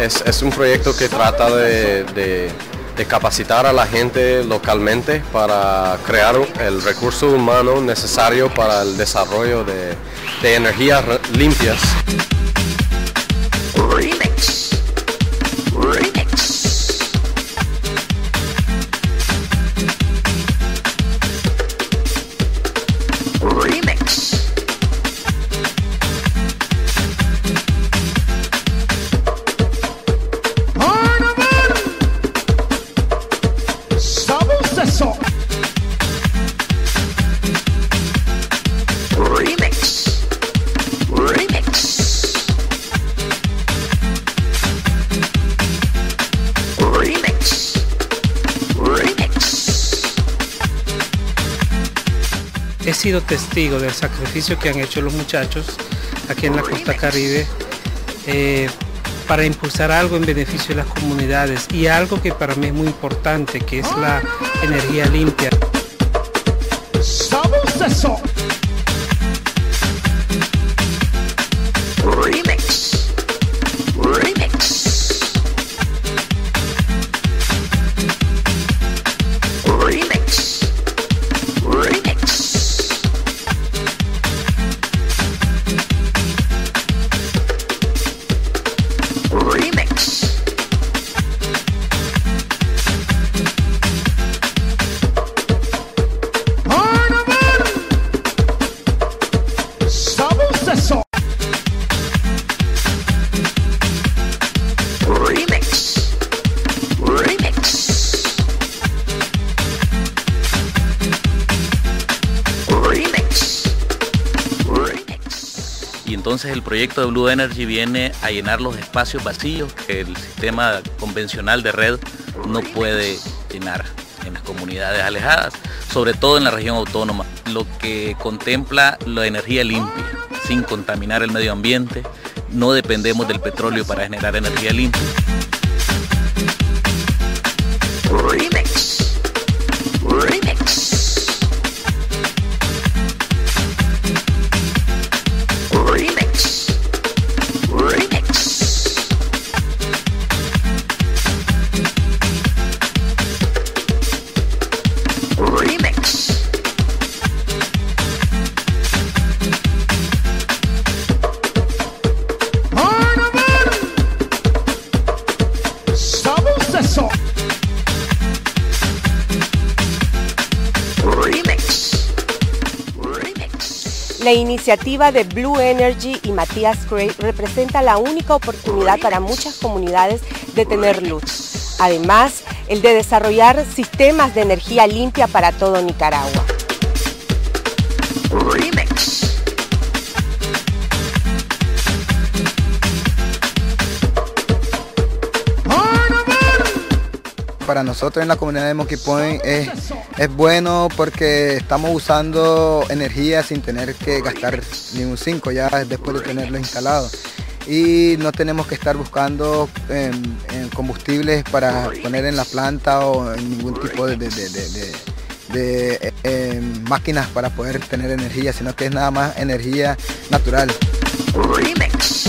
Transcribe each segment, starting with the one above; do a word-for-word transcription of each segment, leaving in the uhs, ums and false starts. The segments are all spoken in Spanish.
es, es un proyecto que trata de, de, de capacitar a la gente localmente para crear el recurso humano necesario para el desarrollo de, de energías limpias. Remix. Remix. Remix. Eso. Remix. Remix. Remix. Remix. He sido testigo del sacrificio que han hecho los muchachos aquí en la costa caribe eh, para impulsar algo en beneficio de las comunidades y algo que para mí es muy importante, que es la energía limpia. ¿Sabes eso? Remix. Remix. Remix. Remix. Remix. ¿Sabes eso? Remix. Remix. Remix. Remix. Y entonces el proyecto de Blue Energy viene a llenar los espacios vacíos que el sistema convencional de red no puede llenar en las comunidades alejadas, sobre todo en la región autónoma, lo que contempla la energía limpia, sin contaminar el medio ambiente. No dependemos del petróleo para generar energía limpia. Remix. Remix. Remix. Remix. Remix. ¿Sabes eso? Remix. Remix. La iniciativa de Blue Energy y Matías Cray representa la única oportunidad para muchas comunidades de tener luz. Además, el de desarrollar sistemas de energía limpia para todo Nicaragua. Remix. Para nosotros en la comunidad de Monkey Point es, es bueno porque estamos usando energía sin tener que gastar ni un cinco ya después de tenerlo instalado. Y no tenemos que estar buscando eh, eh, combustibles para poner en la planta o en ningún tipo de, de, de, de, de, de eh, máquinas para poder tener energía, sino que es nada más energía natural. Remix.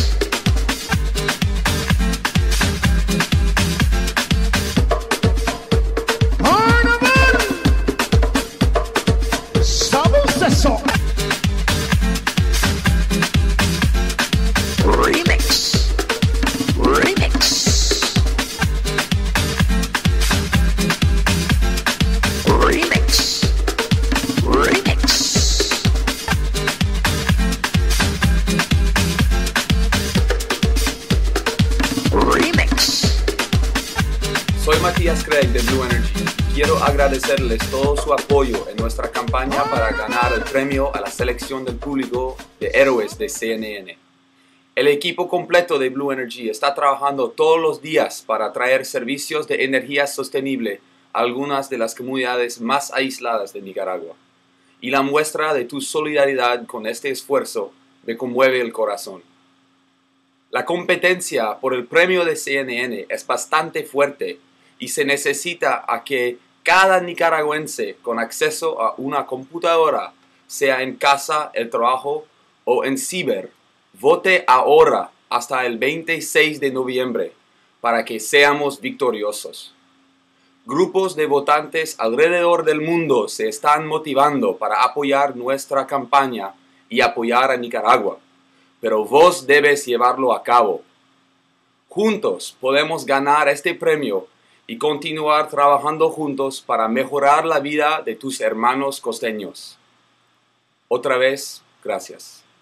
¿Sabes eso? Remix. Remix. Remix. Remix. Remix. Soy Matías Cray de Blue Energy. Quiero agradecerles todo su apoyo en nuestra campaña para ganar el premio a la selección del público de héroes de C N N. El equipo completo de Blue Energy está trabajando todos los días para traer servicios de energía sostenible a algunas de las comunidades más aisladas de Nicaragua. Y la muestra de tu solidaridad con este esfuerzo me conmueve el corazón. La competencia por el premio de C N N es bastante fuerte y se necesita a que cada nicaragüense con acceso a una computadora, sea en casa, el trabajo o en ciber, vote ahora hasta el veintiséis de noviembre para que seamos victoriosos. Grupos de votantes alrededor del mundo se están motivando para apoyar nuestra campaña y apoyar a Nicaragua, pero vos debes llevarlo a cabo. Juntos podemos ganar este premio y continuar trabajando juntos para mejorar la vida de tus hermanos costeños. Otra vez, gracias.